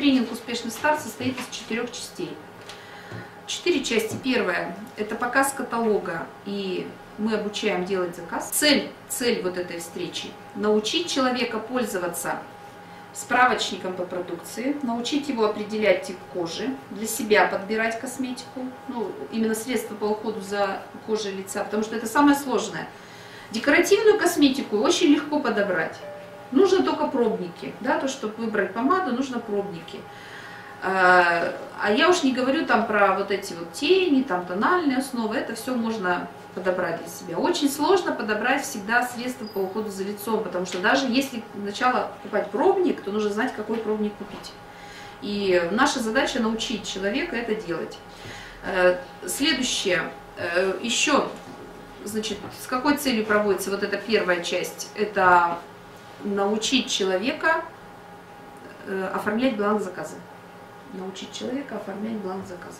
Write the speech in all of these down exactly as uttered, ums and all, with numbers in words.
тренинг «Успешный старт» состоит из четырех частей. Четыре части. Первая – это показ каталога, и мы обучаем делать заказ. Цель, цель вот этой встречи – научить человека пользоваться справочником по продукции, научить его определять тип кожи, для себя подбирать косметику, ну, именно средства по уходу за кожей лица, потому что это самое сложное. Декоративную косметику очень легко подобрать. Нужно только пробники, да, то, чтобы выбрать помаду, нужно пробники. А я уж не говорю там про вот эти вот тени, там тональные основы, это все можно подобрать для себя. Очень сложно подобрать всегда средства по уходу за лицом, потому что даже если сначала покупать пробник, то нужно знать, какой пробник купить. И наша задача научить человека это делать. Следующее, еще, значит, с какой целью проводится вот эта первая часть? Это научить человека оформлять бланк заказа. Научить человека оформлять бланк заказа.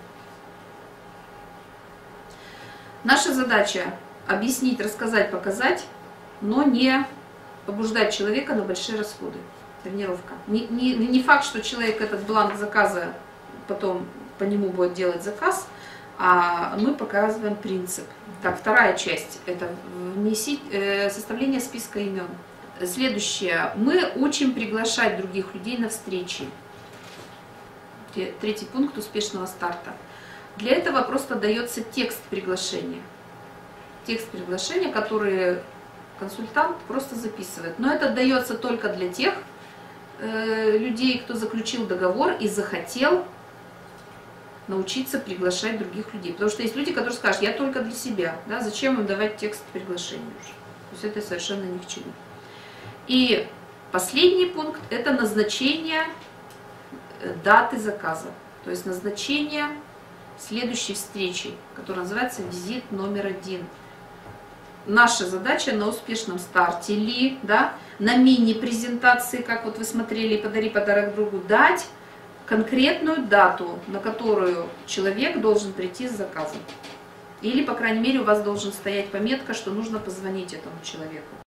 Наша задача объяснить, рассказать, показать, но не побуждать человека на большие расходы. Тренировка. Не, не, не факт, что человек этот бланк заказа потом по нему будет делать заказ, а мы показываем принцип. Так, вторая часть – это внеси, э, составление списка имен. Следующее. Мы учим приглашать других людей на встречи. Третий пункт успешного старта. Для этого просто дается текст приглашения. Текст приглашения, который консультант просто записывает. Но это дается только для тех э, людей, кто заключил договор и захотел научиться приглашать других людей. Потому что есть люди, которые скажут, я только для себя. Да, зачем им давать текст приглашения уже? То есть это совершенно ни к чему. И последний пункт – это назначение даты заказа. То есть назначение следующей встречи, которая называется визит номер один. Наша задача на успешном старте ли, да, на мини-презентации, как вот вы смотрели «Подари подарок другу», дать конкретную дату, на которую человек должен прийти с заказом. Или, по крайней мере, у вас должен стоять пометка, что нужно позвонить этому человеку.